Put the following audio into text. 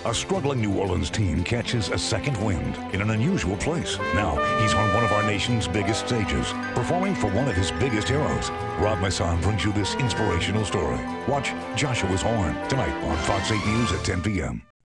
A struggling New Orleans team catches a second wind in an unusual place. Now, he's on one of our nation's biggest stages, performing for one of his biggest heroes. Rob Masson brings you this inspirational story. Watch Joshua's Horn tonight on Fox 8 News at 10 p.m.